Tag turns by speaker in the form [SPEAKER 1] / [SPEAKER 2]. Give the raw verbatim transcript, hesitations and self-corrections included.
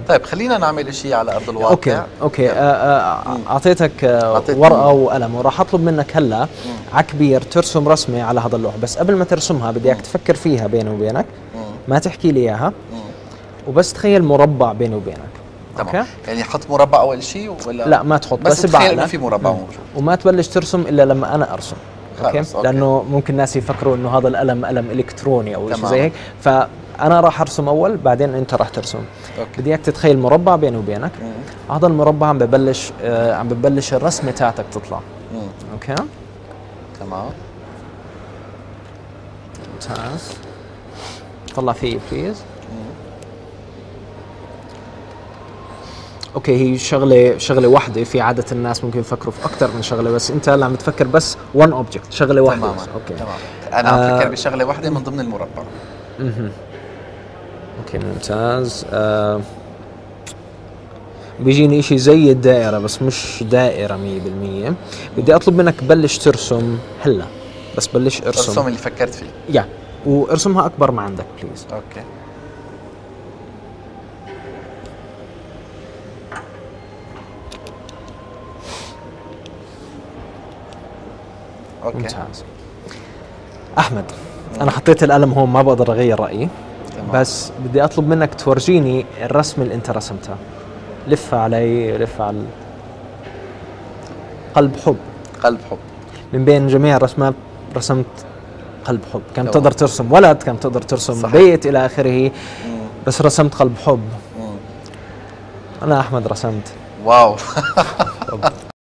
[SPEAKER 1] طيب خلينا نعمل شيء على ارض الواقع.
[SPEAKER 2] اوكي اوكي اعطيتك ورقه وقلم وراح اطلب منك هلا على كبير ترسم رسمه على هذا اللوح، بس قبل ما ترسمها بدي اياك تفكر فيها بيني وبينك، ما تحكي لي اياها، وبس تخيل مربع بيني وبينك.
[SPEAKER 1] تمام. أوكي. يعني حط مربع اول شيء ولا
[SPEAKER 2] لا ما تحط،
[SPEAKER 1] بس,
[SPEAKER 2] بس
[SPEAKER 1] تخيل انه في مربع موجود
[SPEAKER 2] وما تبلش ترسم الا لما انا ارسم. أوكي؟
[SPEAKER 1] أوكي.
[SPEAKER 2] لانه ممكن الناس يفكروا انه هذا القلم قلم الكتروني او شيء زي هيك، فانا راح ارسم اول بعدين انت راح ترسم. أوكي. بدي اياك تتخيل مربع بيني وبينك. مم. هذا المربع عم ببلش آه عم ببلش الرسمه تاعتك تطلع. مم. اوكي
[SPEAKER 1] تمام
[SPEAKER 2] ممتاز. طلع فيه بليز. اوكي هي شغله شغله واحده، في عاده الناس ممكن يفكروا في اكثر من شغله، بس انت هلا عم تفكر بس وان اوبجكت، شغله واحده بس. اوكي
[SPEAKER 1] تمام. انا عم آه بفكر بشغله واحده من ضمن المربع.
[SPEAKER 2] اها اوكي ممتاز. آه بيجيني شيء زي الدائره بس مش دائره مية بالمية. بدي اطلب منك بلش ترسم هلا، بس بلش ارسم
[SPEAKER 1] ارسم اللي فكرت فيه.
[SPEAKER 2] يا وارسمها اكبر ما عندك بليز.
[SPEAKER 1] اوكي
[SPEAKER 2] اوكي ممتاز. احمد مم. انا حطيت القلم هون، ما بقدر اغير رايي. تمام. بس بدي اطلب منك تورجيني الرسمه اللي انت رسمتها. لفها علي، لفها على قلب حب.
[SPEAKER 1] قلب حب
[SPEAKER 2] من بين جميع الرسمات رسمت قلب حب. كان تقدر ترسم ولد، كان تقدر ترسم صحيح. بيت الى اخره، بس رسمت قلب حب. مم. انا احمد رسمت.
[SPEAKER 1] واو